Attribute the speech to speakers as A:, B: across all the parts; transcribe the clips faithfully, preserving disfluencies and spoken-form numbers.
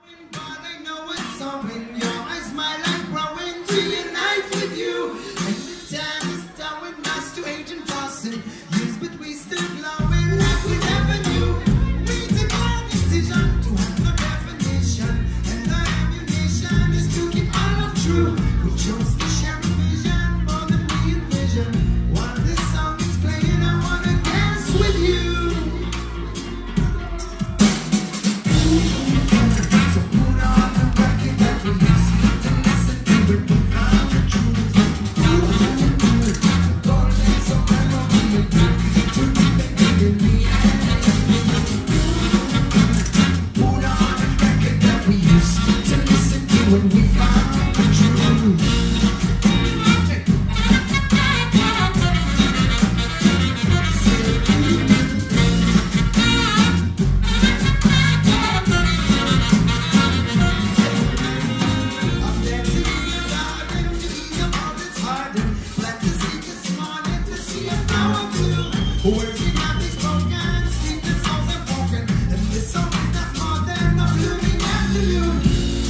A: But I know it's so in your eyes, my life growing to unite with you. And the time is towing us to ancient tossing. Years but we still glowing like we never knew. We took our decision to have no definition. And the ammunition is to keep our love true. We chose to share a vision more than we envision. While this song is playing, I wanna dance with you. When we found the truth. I'm dancing in the garden to ease up all its hardened. Plant the seed this morning to see a flower bloom. Working out these broken, sleepless souls are broken. And this song is not more than a blooming afternoon.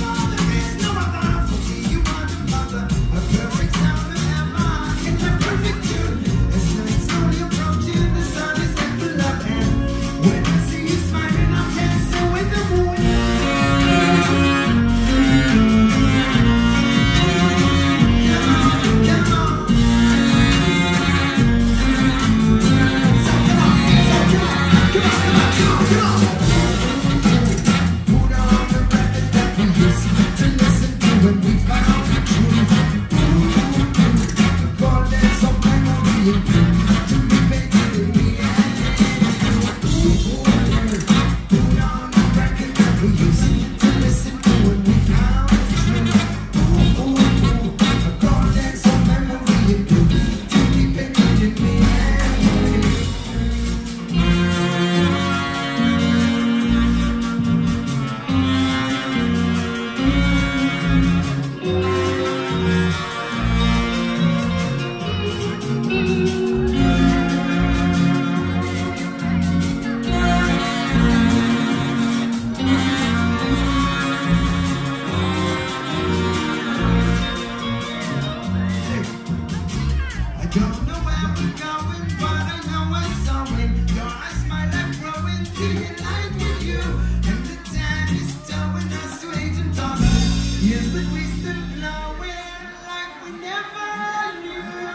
A: Don't know where we're going, but I know we're sowing. Your eyes, my life growing to unite with you. And the time is towing us to age and toss. Yes, but we still glowing like we never knew.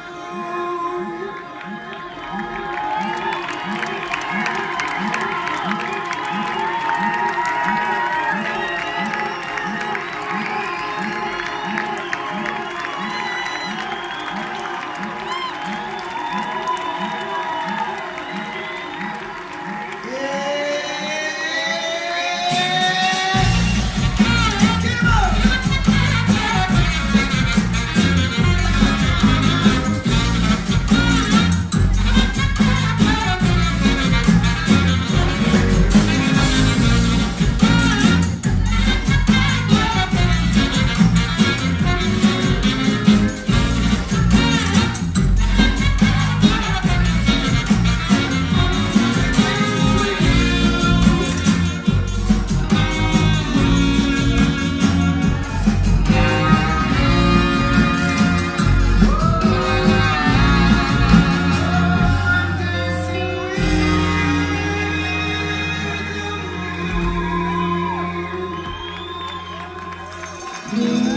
A: Mm-hmm.